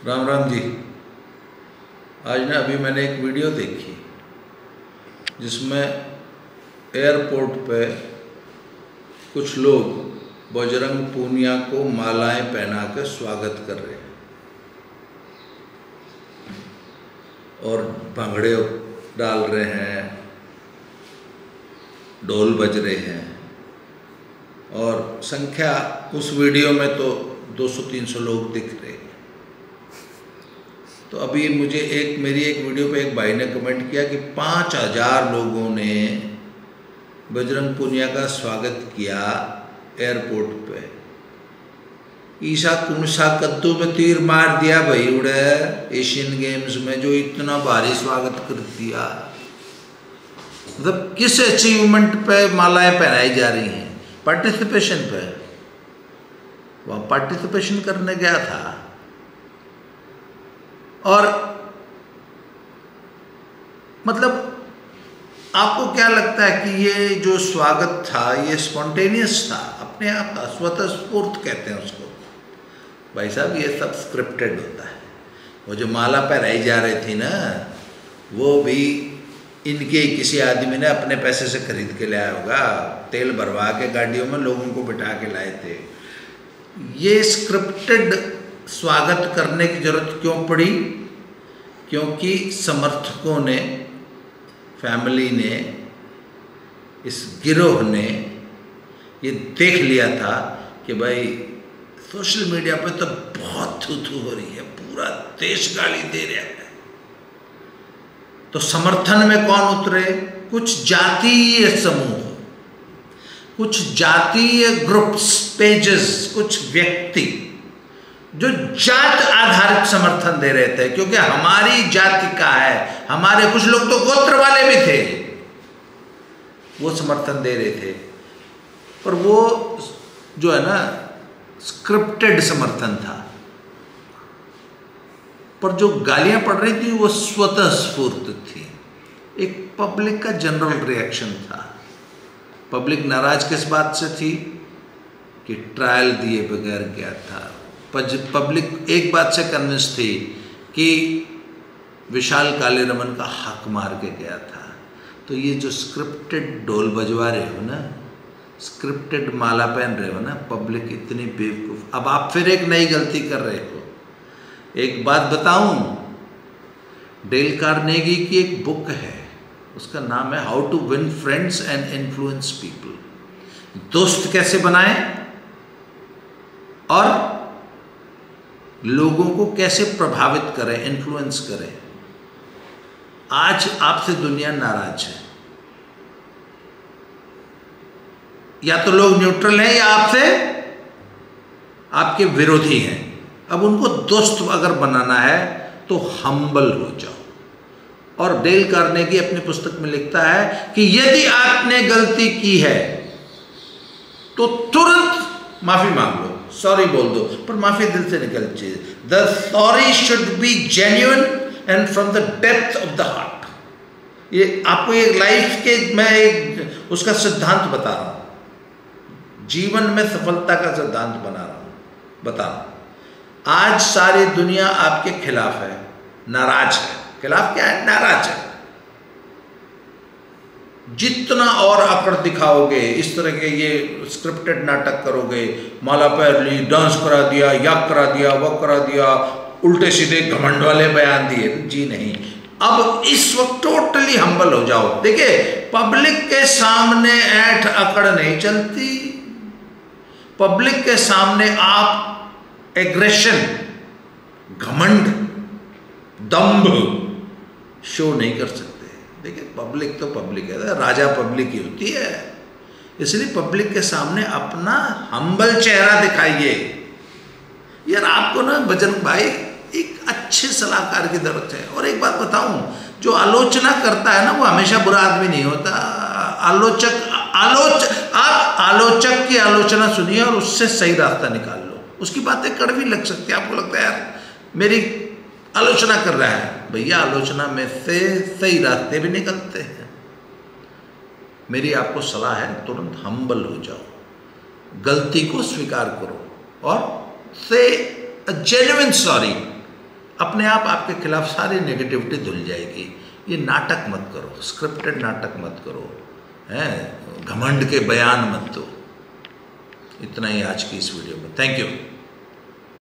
राम राम जी। आज ना अभी मैंने एक वीडियो देखी जिसमें एयरपोर्ट पे कुछ लोग बजरंग पूनिया को मालाएं पहना कर स्वागत कर रहे हैं और भंगड़े डाल रहे हैं, ढोल बज रहे हैं और संख्या उस वीडियो में तो 200-300 लोग दिख रहे हैं। तो अभी मुझे मेरी एक वीडियो पे एक भाई ने कमेंट किया कि 5000 लोगों ने बजरंग पूनिया का स्वागत किया एयरपोर्ट पे। ईसा कुनसा कद्दू में तीर मार दिया भाई उड़े एशियन गेम्स में, जो इतना भारी स्वागत कर दिया। मतलब किस अचीवमेंट पे मालाएं पहनाई जा रही हैं? पार्टिसिपेशन पे। वह पार्टिसिपेशन करने गया था और मतलब आपको क्या लगता है कि ये जो स्वागत था ये स्पॉन्टेनियस था, अपने आप का स्वतः स्फूर्त कहते हैं उसको? भाई साहब ये सब स्क्रिप्टेड होता है। वो जो माला पहनाई जा रही थी ना, वो भी इनके किसी आदमी ने अपने पैसे से खरीद के लाया होगा, तेल भरवा के गाड़ियों में लोगों को बिठा के लाए थे। ये स्क्रिप्टेड स्वागत करने की जरूरत क्यों पड़ी? क्योंकि समर्थकों ने, फैमिली ने, इस गिरोह ने ये देख लिया था कि भाई सोशल मीडिया पे तो बहुत थू-थू हो रही है, पूरा देश गाली दे रहा है। तो समर्थन में कौन उतरे? कुछ जातीय समूह, कुछ जातीय ग्रुप्स, पेजेस, कुछ व्यक्ति जो जात आधारित समर्थन दे रहे थे, क्योंकि हमारी जाति का है। हमारे कुछ लोग तो गोत्र वाले भी थे, वो समर्थन दे रहे थे। और वो जो है ना स्क्रिप्टेड समर्थन था, पर जो गालियां पड़ रही थी वो स्वतः स्फूर्त थी। एक पब्लिक का जनरल रिएक्शन था। पब्लिक नाराज किस बात से थी? कि ट्रायल दिए बगैर गया था। पब्लिक एक बात से कन्विंस थी कि विशाल कालेरमन का हक मार के गया था। तो ये जो स्क्रिप्टेड ढोल बजवा रहे हो ना, स्क्रिप्टेड माला पहन रहे हो ना, पब्लिक इतनी बेवकूफ। अब आप फिर एक नई गलती कर रहे हो। एक बात बताऊं, डेल कार्नेगी की एक बुक है, उसका नाम है how to win friends and influence people. दोस्त कैसे बनाएं और लोगों को कैसे प्रभावित करें, इन्फ्लुएंस करें। आज आपसे दुनिया नाराज है, या तो लोग न्यूट्रल हैं या आपसे आपके विरोधी हैं। अब उनको दोस्त अगर बनाना है तो हम्बल हो जाओ। और डेल कार्नेगी अपनी पुस्तक में लिखता है कि यदि आपने गलती की है तो तुरंत माफी मांग लो, सॉरी बोल दो, पर माफी दिल से निकलनी चाहिए। The sorry should be genuine and from the depth of the heart. ये आपको एक लाइफ के मैं एक उसका सिद्धांत बता रहा हूं, जीवन में सफलता का सिद्धांत बता रहा हूं। आज सारी दुनिया आपके खिलाफ है, नाराज है। खिलाफ क्या है? नाराज है। जितना और अकड़ दिखाओगे, इस तरह के ये स्क्रिप्टेड नाटक करोगे, माला पहन ली, डांस करा दिया, याक करा दिया, वह करा दिया, उल्टे सीधे घमंड वाले बयान दिए, जी नहीं। अब इस वक्त टोटली हम्बल हो जाओ। देखिए, पब्लिक के सामने ऐठ अकड़ नहीं चलती। पब्लिक के सामने आप एग्रेशन, घमंड, दंभ शो नहीं कर सकते। देखिए, पब्लिक तो पब्लिक है, राजा पब्लिक ही होती है। इसलिए पब्लिक के सामने अपना हम्बल चेहरा दिखाइए। यार आपको ना बजरंग भाई एक अच्छे सलाहकार की जरूरत है। और एक बात बताऊं, जो आलोचना करता है ना वो हमेशा बुरा आदमी नहीं होता। आप आलोचक की आलोचना सुनिए और उससे सही रास्ता निकाल लो। उसकी बातें कड़वी लग सकती है, आपको लगता है यार मेरी आलोचना कर रहा है। भैया, आलोचना में से सही रास्ते भी निकलते हैं। मेरी आपको सलाह है, तुरंत हम्बल हो जाओ, गलती को स्वीकार करो और से जेन्युइन सॉरी अपने आप आपके खिलाफ सारी नेगेटिविटी धुल जाएगी। ये नाटक मत करो, स्क्रिप्टेड नाटक मत करो, हैं, घमंड के बयान मत दो। इतना ही आज की इस वीडियो में। Thank you.